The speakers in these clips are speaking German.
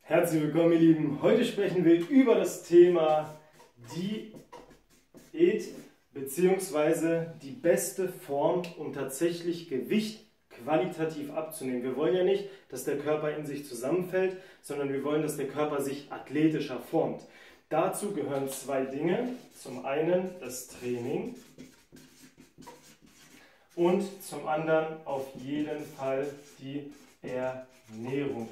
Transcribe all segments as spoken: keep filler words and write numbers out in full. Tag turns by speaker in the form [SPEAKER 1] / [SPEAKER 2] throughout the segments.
[SPEAKER 1] Herzlich willkommen, ihr Lieben. Heute sprechen wir über das Thema Diät bzw. die beste Form, um tatsächlich Gewicht qualitativ abzunehmen. Wir wollen ja nicht, dass der Körper in sich zusammenfällt, sondern wir wollen, dass der Körper sich athletischer formt. Dazu gehören zwei Dinge. Zum einen das Training und zum anderen auf jeden Fall die Ernährung.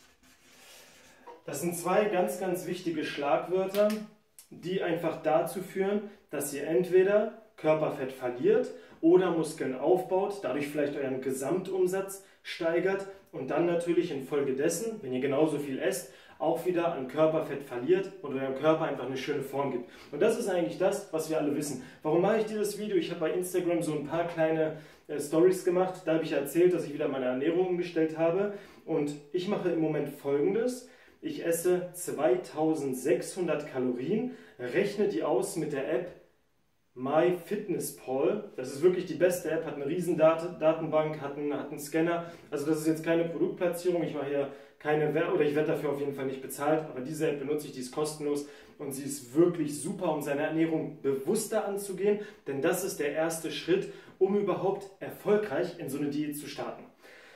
[SPEAKER 1] Das sind zwei ganz, ganz wichtige Schlagwörter, die einfach dazu führen, dass ihr entweder Körperfett verliert oder Muskeln aufbaut, dadurch vielleicht euren Gesamtumsatz steigert und dann natürlich infolgedessen, wenn ihr genauso viel esst, auch wieder an Körperfett verliert und eurem Körper einfach eine schöne Form gibt. Und das ist eigentlich das, was wir alle wissen. Warum mache ich dieses Video? Ich habe bei Instagram so ein paar kleine äh, Stories gemacht. Da habe ich erzählt, dass ich wieder meine Ernährung umgestellt habe. Und ich mache im Moment Folgendes. Ich esse zweitausendsechshundert Kalorien, rechne die aus mit der App MyFitnessPal. Das ist wirklich die beste App, hat eine riesen Dat Datenbank, hat einen, hat einen Scanner. Also das ist jetzt keine Produktplatzierung, ich mache hier keine Werbung, oder ich werde dafür auf jeden Fall nicht bezahlt, aber diese App benutze ich, die ist kostenlos und sie ist wirklich super, um seine Ernährung bewusster anzugehen, denn das ist der erste Schritt, um überhaupt erfolgreich in so eine Diät zu starten.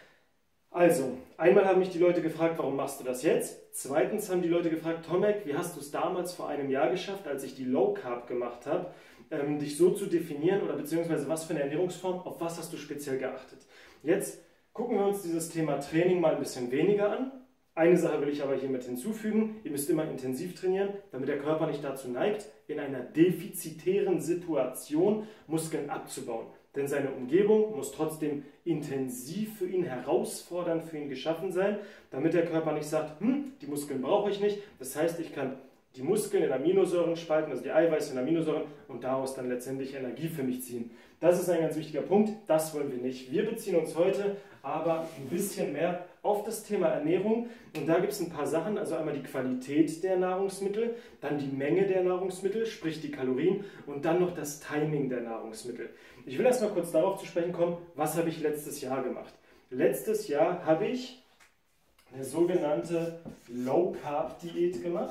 [SPEAKER 1] Also, einmal haben mich die Leute gefragt, warum machst du das jetzt? Zweitens haben die Leute gefragt, Tomek, wie hast du es damals vor einem Jahr geschafft, als ich die Low Carb gemacht habe, ähm, dich so zu definieren oder beziehungsweise was für eine Ernährungsform, auf was hast du speziell geachtet? Jetzt gucken wir uns dieses Thema Training mal ein bisschen weniger an. Eine Sache will ich aber hiermit hinzufügen, ihr müsst immer intensiv trainieren, damit der Körper nicht dazu neigt, in einer defizitären Situation Muskeln abzubauen. Denn seine Umgebung muss trotzdem intensiv für ihn, herausfordernd für ihn geschaffen sein, damit der Körper nicht sagt, hm, die Muskeln brauche ich nicht. Das heißt, ich kann die Muskeln in Aminosäuren spalten, also die Eiweiße in Aminosäuren und daraus dann letztendlich Energie für mich ziehen. Das ist ein ganz wichtiger Punkt, das wollen wir nicht. Wir beziehen uns heute aber ein bisschen mehr auf das Thema Ernährung und da gibt es ein paar Sachen, also einmal die Qualität der Nahrungsmittel, dann die Menge der Nahrungsmittel, sprich die Kalorien und dann noch das Timing der Nahrungsmittel. Ich will erst mal kurz darauf zu sprechen kommen, was habe ich letztes Jahr gemacht. Letztes Jahr habe ich eine sogenannte Low Carb Diät gemacht.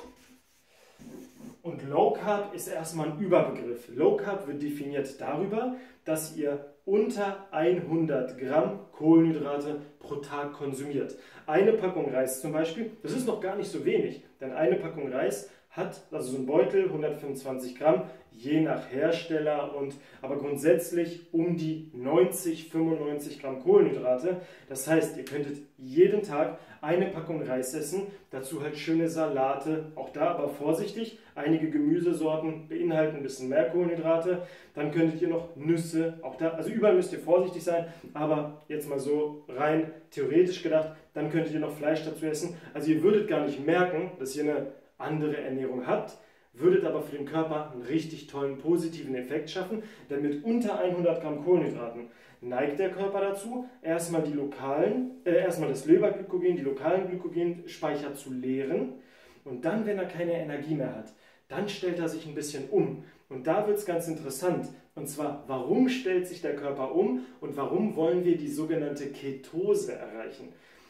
[SPEAKER 1] Und Low Carb ist erstmal ein Überbegriff. Low Carb wird definiert darüber, dass ihr unter hundert Gramm Kohlenhydrate pro Tag konsumiert. Eine Packung Reis zum Beispiel, das ist noch gar nicht so wenig, denn eine Packung Reis hat, also so ein Beutel, hundertfünfundzwanzig Gramm, je nach Hersteller, und aber grundsätzlich um die neunzig, fünfundneunzig Gramm Kohlenhydrate. Das heißt, ihr könntet jeden Tag eine Packung Reis essen, dazu halt schöne Salate, auch da aber vorsichtig, einige Gemüsesorten beinhalten ein bisschen mehr Kohlenhydrate, dann könntet ihr noch Nüsse, auch da, also überall müsst ihr vorsichtig sein, aber jetzt mal so rein theoretisch gedacht, dann könntet ihr noch Fleisch dazu essen. Also ihr würdet gar nicht merken, dass ihr eine andere Ernährung habt, würdet aber für den Körper einen richtig tollen positiven Effekt schaffen, denn mit unter hundert Gramm Kohlenhydraten neigt der Körper dazu, erstmal die lokalen, äh, erstmal das Leberglykogen, die lokalen Glykogenspeicher zu leeren und dann, wenn er keine Energie mehr hat, dann stellt er sich ein bisschen um. Und da wird es ganz interessant. Und zwar, warum stellt sich der Körper um und warum wollen wir die sogenannte Ketose erreichen?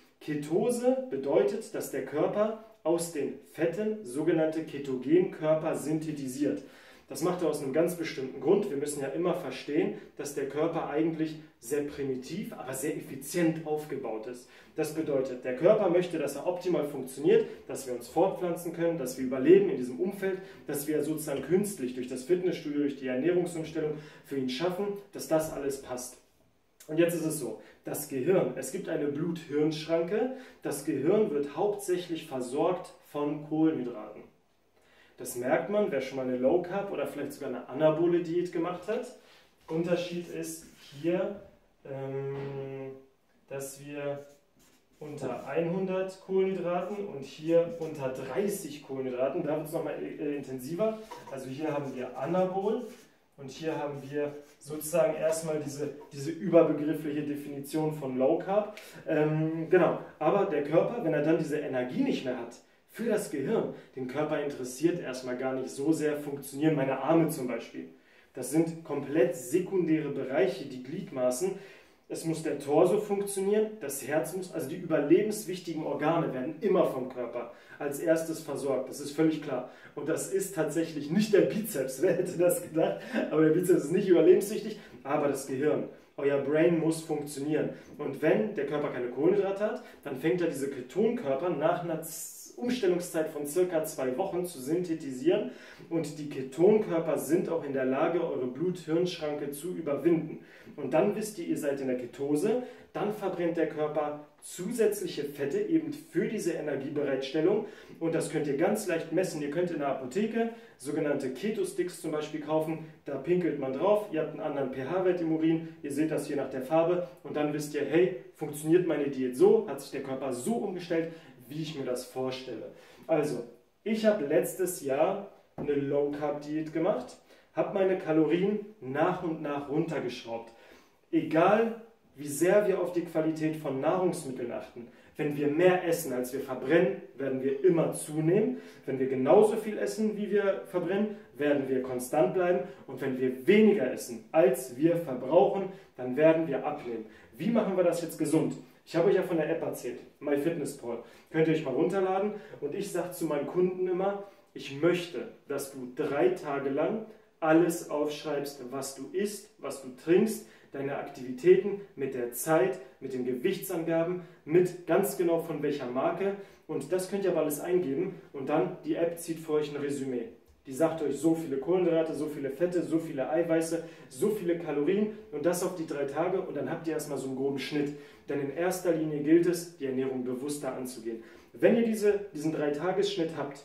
[SPEAKER 1] Ketose bedeutet, dass der Körper aus den Fetten sogenannte Ketogenkörper synthetisiert. Das macht er aus einem ganz bestimmten Grund. Wir müssen ja immer verstehen, dass der Körper eigentlich sehr primitiv, aber sehr effizient aufgebaut ist. Das bedeutet, der Körper möchte, dass er optimal funktioniert, dass wir uns fortpflanzen können, dass wir überleben in diesem Umfeld, dass wir sozusagen künstlich durch das Fitnessstudio, durch die Ernährungsumstellung für ihn schaffen, dass das alles passt. Und jetzt ist es so, das Gehirn, es gibt eine Blut-Hirn-Schranke, das Gehirn wird hauptsächlich versorgt von Kohlenhydraten. Das merkt man, wer schon mal eine Low Carb oder vielleicht sogar eine Anabole Diät gemacht hat. Unterschied ist hier, ähm, dass wir unter hundert Kohlenhydraten und hier unter dreißig Kohlenhydraten, da wird es nochmal äh, intensiver, also hier haben wir Anabol. Und hier haben wir sozusagen erstmal diese, diese überbegriffliche Definition von Low Carb. Ähm, genau, aber der Körper, wenn er dann diese Energie nicht mehr hat, für das Gehirn, den Körper interessiert erstmal gar nicht so sehr, funktionieren meine Arme zum Beispiel. Das sind komplett sekundäre Bereiche, die Gliedmaßen. es muss der Torso funktionieren, das Herz muss, also die überlebenswichtigen Organe werden immer vom Körper als erstes versorgt, das ist völlig klar. Und das ist tatsächlich nicht der Bizeps, wer hätte das gedacht, aber der Bizeps ist nicht überlebenswichtig, aber das Gehirn. Euer Brain muss funktionieren. Und wenn der Körper keine Kohlenhydrate hat, dann fängt er diese Ketonkörper nach einer Umstellungszeit von circa zwei Wochen zu synthetisieren. Und die Ketonkörper sind auch in der Lage, eure Blut-Hirn-Schranke zu überwinden. Und dann wisst ihr, ihr seid in der Ketose, dann verbrennt der Körper zusätzliche Fette eben für diese Energiebereitstellung. Und das könnt ihr ganz leicht messen. Ihr könnt in der Apotheke sogenannte Keto-Sticks zum Beispiel kaufen. Da pinkelt man drauf, ihr habt einen anderen pH-Wert im Urin, ihr seht das hier nach der Farbe und dann wisst ihr, hey, funktioniert meine Diät so, hat sich der Körper so umgestellt, wie ich mir das vorstelle. Also, ich habe letztes Jahr eine Low-Carb-Diät gemacht, habe meine Kalorien nach und nach runtergeschraubt. Egal, wie sehr wir auf die Qualität von Nahrungsmitteln achten. Wenn wir mehr essen, als wir verbrennen, werden wir immer zunehmen. Wenn wir genauso viel essen, wie wir verbrennen, werden wir konstant bleiben. Und wenn wir weniger essen, als wir verbrauchen, dann werden wir abnehmen. Wie machen wir das jetzt gesund? Ich habe euch ja von der App erzählt, MyFitnessPal. Könnt ihr euch mal runterladen. Und ich sage zu meinen Kunden immer, ich möchte, dass du drei Tage lang alles aufschreibst, was du isst, was du trinkst, deine Aktivitäten mit der Zeit, mit den Gewichtsangaben, mit ganz genau von welcher Marke. Und das könnt ihr aber alles eingeben und dann die App zieht für euch ein Resümee. Die sagt euch so viele Kohlenhydrate, so viele Fette, so viele Eiweiße, so viele Kalorien und das auf die drei Tage und dann habt ihr erstmal so einen groben Schnitt. Denn in erster Linie gilt es, die Ernährung bewusster anzugehen. Wenn ihr diese, diesen drei-Tages-Schnitt habt,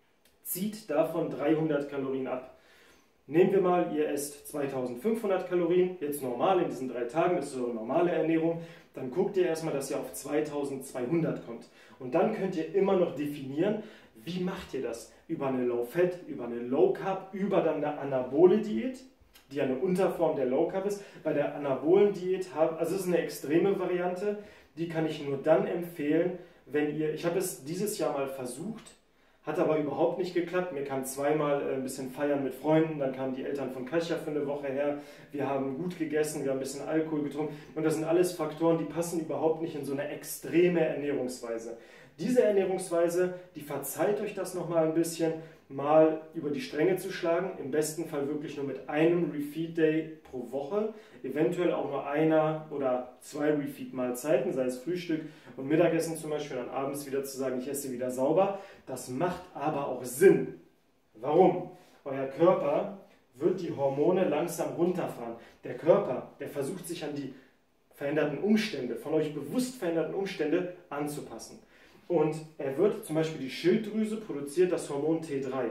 [SPEAKER 1] zieht davon dreihundert Kalorien ab. Nehmen wir mal, ihr esst zweitausendfünfhundert Kalorien, jetzt normal in diesen drei Tagen, das ist eure normale Ernährung, dann guckt ihr erstmal, dass ihr auf zweitausendzweihundert kommt. Und dann könnt ihr immer noch definieren, wie macht ihr das? Über eine Low-Fat, über eine Low-Carb, über dann eine Anabole-Diät, die ja eine Unterform der Low-Carb ist. Bei der Anabolen-Diät, also es ist eine extreme Variante, die kann ich nur dann empfehlen, wenn ihr, ich habe es dieses Jahr mal versucht, hat aber überhaupt nicht geklappt. Mir kam zweimal ein bisschen feiern mit Freunden, dann kamen die Eltern von Katja für eine Woche her. Wir haben gut gegessen, wir haben ein bisschen Alkohol getrunken. Und das sind alles Faktoren, die passen überhaupt nicht in so eine extreme Ernährungsweise. Diese Ernährungsweise, die verzeiht euch das nochmal ein bisschen, mal über die Stränge zu schlagen. Im besten Fall wirklich nur mit einem Refeed Day pro Woche. Eventuell auch nur einer oder zwei Refeed-Mahlzeiten, sei es Frühstück und Mittagessen zum Beispiel, dann abends wieder zu sagen, ich esse wieder sauber. Das macht aber auch Sinn. Warum? Euer Körper wird die Hormone langsam runterfahren. Der Körper, der versucht sich an die veränderten Umstände, von euch bewusst veränderten Umstände anzupassen. Und er wird, zum Beispiel die Schilddrüse produziert das Hormon T drei.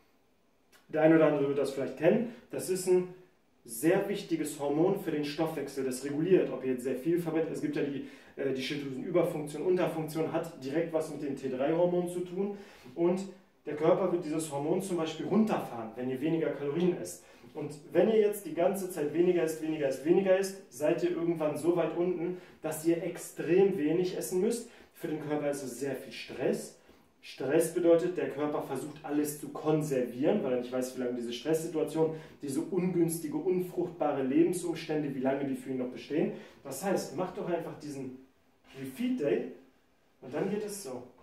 [SPEAKER 1] Der eine oder andere wird das vielleicht kennen. Das ist ein sehr wichtiges Hormon für den Stoffwechsel. Das reguliert, ob ihr jetzt sehr viel verbrennt. Es gibt ja die, die Schilddrüsenüberfunktion, Unterfunktion, hat direkt was mit dem T drei Hormon zu tun. Und der Körper wird dieses Hormon zum Beispiel runterfahren, wenn ihr weniger Kalorien esst. Und wenn ihr jetzt die ganze Zeit weniger isst, weniger isst, weniger isst, seid ihr irgendwann so weit unten, dass ihr extrem wenig essen müsst. Für den Körper ist es sehr viel Stress. Stress bedeutet, der Körper versucht alles zu konservieren, weil er nicht weiß, wie lange diese Stresssituation, diese ungünstige, unfruchtbare Lebensumstände, wie lange die für ihn noch bestehen. Das heißt, macht doch einfach diesen Refeed Day und dann geht es so.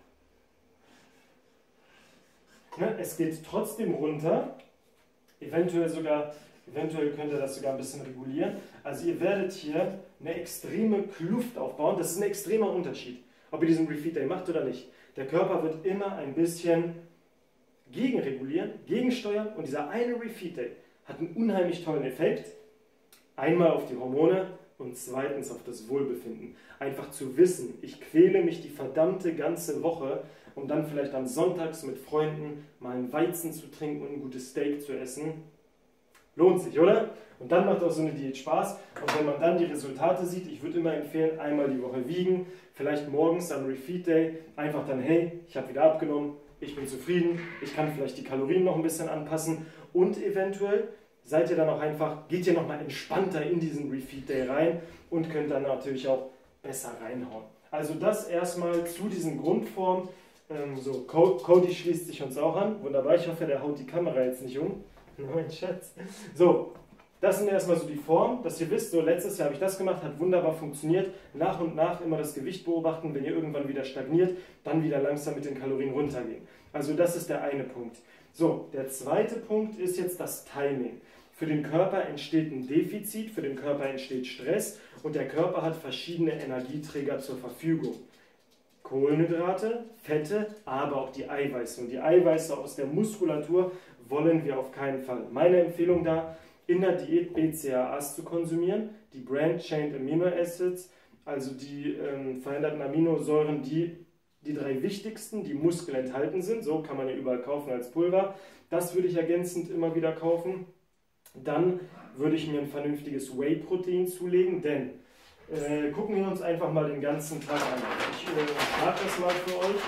[SPEAKER 1] Ne, es geht trotzdem runter, eventuell sogar, eventuell könnt ihr das sogar ein bisschen regulieren. Also ihr werdet hier eine extreme Kluft aufbauen, das ist ein extremer Unterschied. Ob ihr diesen Refeed Day macht oder nicht. Der Körper wird immer ein bisschen gegenregulieren, gegensteuern und dieser eine Refeed Day hat einen unheimlich tollen Effekt. Einmal auf die Hormone und zweitens auf das Wohlbefinden. Einfach zu wissen, ich quäle mich die verdammte ganze Woche, um dann vielleicht am Sonntags mit Freunden mal einen Weizen zu trinken und ein gutes Steak zu essen. Lohnt sich, oder? Und dann macht auch so eine Diät Spaß. Und wenn man dann die Resultate sieht, ich würde immer empfehlen, einmal die Woche wiegen, vielleicht morgens am Refeed Day, einfach dann, hey, ich habe wieder abgenommen, ich bin zufrieden, ich kann vielleicht die Kalorien noch ein bisschen anpassen und eventuell seid ihr dann auch einfach, geht ihr nochmal entspannter in diesen Refeed Day rein und könnt dann natürlich auch besser reinhauen. Also das erstmal zu diesen Grundformen. Ähm, so, Cody schließt sich uns auch an. Wunderbar, ich hoffe, der haut die Kamera jetzt nicht um. Mein Schatz. So, Das sind erstmal so die Formen, dass ihr wisst, so letztes Jahr habe ich das gemacht, hat wunderbar funktioniert. Nach und nach immer das Gewicht beobachten, wenn ihr irgendwann wieder stagniert, dann wieder langsam mit den Kalorien runtergehen. Also das ist der eine Punkt. So, der zweite Punkt ist jetzt das Timing. Für den Körper entsteht ein Defizit, für den Körper entsteht Stress und der Körper hat verschiedene Energieträger zur Verfügung. Kohlenhydrate, Fette, aber auch die Eiweiße. Und die Eiweiße aus der Muskulatur wollen wir auf keinen Fall. Meine Empfehlung da, in der Diät B C A As zu konsumieren, die Branched-Chain Amino Acids, also die ähm, veränderten Aminosäuren, die die drei wichtigsten, die Muskel enthalten sind. So kann man ja überall kaufen als Pulver. Das würde ich ergänzend immer wieder kaufen. Dann würde ich mir ein vernünftiges Whey-Protein zulegen, denn äh, gucken wir uns einfach mal den ganzen Tag an. Ich äh, schlage das mal für euch.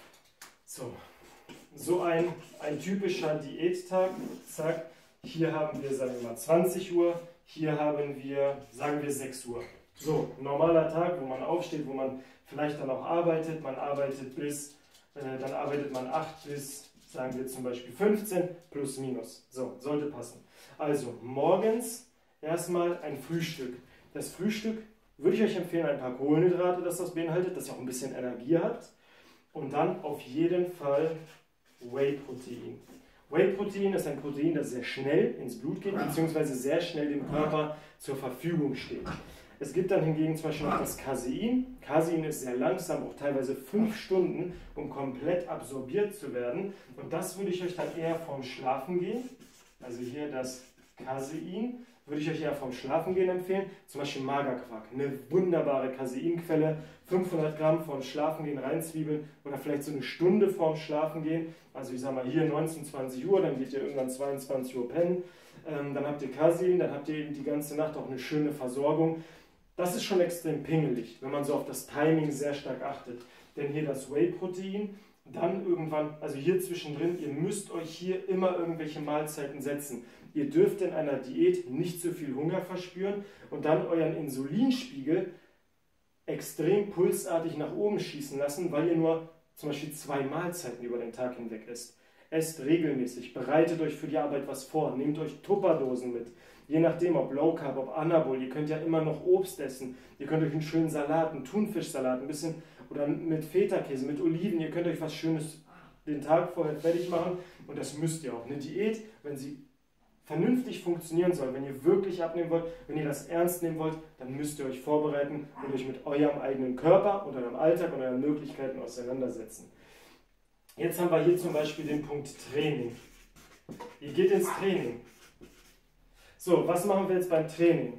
[SPEAKER 1] So, so ein, ein typischer Diättag. Zack, hier haben wir, sagen wir mal, zwanzig Uhr, hier haben wir, sagen wir, sechs Uhr. So, ein normaler Tag, wo man aufsteht, wo man vielleicht dann auch arbeitet. Man arbeitet bis, äh, dann arbeitet man acht bis, sagen wir zum Beispiel fünfzehn, plus minus. So, sollte passen. Also morgens erstmal ein Frühstück. Das Frühstück würde ich euch empfehlen, ein paar Kohlenhydrate, dass das beinhaltet, dass ihr auch ein bisschen Energie habt. Und dann auf jeden Fall Whey-Protein. Whey-Protein ist ein Protein, das sehr schnell ins Blut geht, beziehungsweise sehr schnell dem Körper zur Verfügung steht. Es gibt dann hingegen zum Beispiel noch das Casein. Casein ist sehr langsam, auch teilweise fünf Stunden, um komplett absorbiert zu werden. Und das würde ich euch dann eher vorm Schlafengehen, also hier das Casein, würde ich euch eher vom Schlafengehen empfehlen. Zum Beispiel Magerquark, eine wunderbare Caseinquelle. fünfhundert Gramm vorm Schlafengehen reinzwiebeln oder vielleicht so eine Stunde vorm Schlafengehen. Also ich sage mal hier neunzehn, zwanzig Uhr, dann geht ihr irgendwann zweiundzwanzig Uhr pennen. Ähm, dann habt ihr Casein, dann habt ihr eben die ganze Nacht auch eine schöne Versorgung. Das ist schon extrem pingelig, wenn man so auf das Timing sehr stark achtet. Denn hier das Whey-Protein, dann irgendwann, also hier zwischendrin, ihr müsst euch hier immer irgendwelche Mahlzeiten setzen. Ihr dürft in einer Diät nicht zu viel Hunger verspüren und dann euren Insulinspiegel extrem pulsartig nach oben schießen lassen, weil ihr nur zum Beispiel zwei Mahlzeiten über den Tag hinweg esst. Esst regelmäßig, bereitet euch für die Arbeit was vor, nehmt euch Tupperdosen mit. Je nachdem, ob Low Carb, ob Anabol, ihr könnt ja immer noch Obst essen. Ihr könnt euch einen schönen Salat, einen Thunfischsalat, ein bisschen oder mit Feta-Käse, mit Oliven, ihr könnt euch was Schönes den Tag vorher fertig machen und das müsst ihr auch. Eine Diät, wenn sie vernünftig funktionieren soll, wenn ihr wirklich abnehmen wollt, wenn ihr das ernst nehmen wollt, dann müsst ihr euch vorbereiten und euch mit eurem eigenen Körper und eurem Alltag und euren Möglichkeiten auseinandersetzen. Jetzt haben wir hier zum Beispiel den Punkt Training. Ihr geht ins Training. So, was machen wir jetzt beim Training?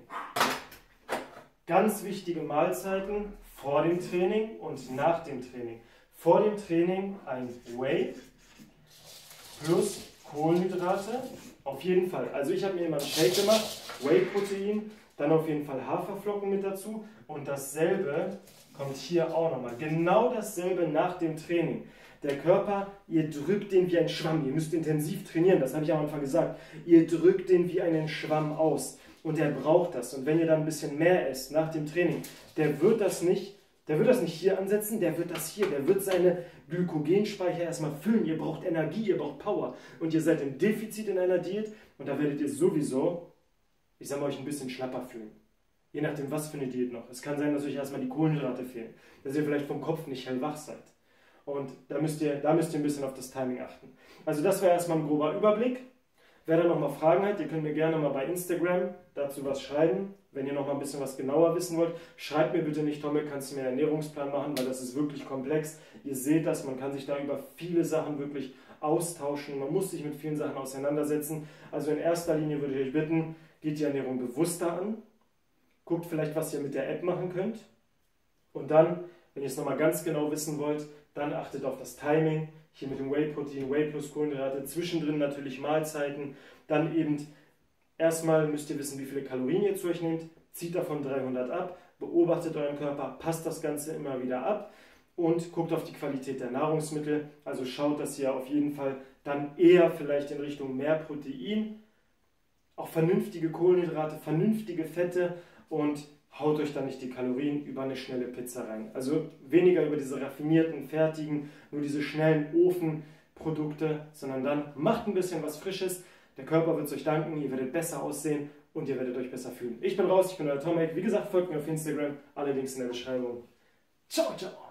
[SPEAKER 1] Ganz wichtige Mahlzeiten vor dem Training und nach dem Training. Vor dem Training ein Whey plus Kohlenhydrate. Auf jeden Fall. Also ich habe mir immer einen Shake gemacht, Whey-Protein, dann auf jeden Fall Haferflocken mit dazu und dasselbe kommt hier auch nochmal. Genau dasselbe nach dem Training. Der Körper, ihr drückt den wie ein Schwamm. Ihr müsst intensiv trainieren, das habe ich am Anfang gesagt. Ihr drückt den wie einen Schwamm aus und der braucht das. Und wenn ihr dann ein bisschen mehr esst nach dem Training, der wird das nicht, der wird das nicht hier ansetzen, der wird das hier, der wird seine Glykogenspeicher erstmal füllen. Ihr braucht Energie, ihr braucht Power und ihr seid im Defizit in einer Diät und da werdet ihr sowieso, ich sage mal, euch ein bisschen schlapper fühlen. Je nachdem, was für eine Diät noch. Es kann sein, dass euch erstmal die Kohlenhydrate fehlen, dass ihr vielleicht vom Kopf nicht hellwach seid. Und da müsst ihr, da müsst ihr ein bisschen auf das Timing achten. Also das wäre erstmal ein grober Überblick. Wer da nochmal Fragen hat, ihr könnt mir gerne mal bei Instagram dazu was schreiben. Wenn ihr noch mal ein bisschen was genauer wissen wollt, schreibt mir bitte nicht, Tommel, kannst du mir einen Ernährungsplan machen, weil das ist wirklich komplex. Ihr seht das, man kann sich da über viele Sachen wirklich austauschen. Man muss sich mit vielen Sachen auseinandersetzen. Also in erster Linie würde ich euch bitten, geht die Ernährung bewusster an. Guckt vielleicht, was ihr mit der App machen könnt. Und dann, wenn ihr es nochmal ganz genau wissen wollt, dann achtet auf das Timing. Hier mit dem Whey-Protein, Whey plus Kohlenhydrate, zwischendrin natürlich Mahlzeiten. Dann eben erstmal müsst ihr wissen, wie viele Kalorien ihr zu euch nehmt. Zieht davon dreihundert ab, beobachtet euren Körper, passt das Ganze immer wieder ab und guckt auf die Qualität der Nahrungsmittel. Also schaut, dass ihr auf jeden Fall dann eher vielleicht in Richtung mehr Protein, auch vernünftige Kohlenhydrate, vernünftige Fette und haut euch dann nicht die Kalorien über eine schnelle Pizza rein. Also weniger über diese raffinierten, fertigen, nur diese schnellen Ofenprodukte, sondern dann macht ein bisschen was Frisches. Der Körper wird es euch danken, ihr werdet besser aussehen und ihr werdet euch besser fühlen. Ich bin raus, ich bin euer Tomek. Wie gesagt, folgt mir auf Instagram, alle Links in der Beschreibung. Ciao, ciao!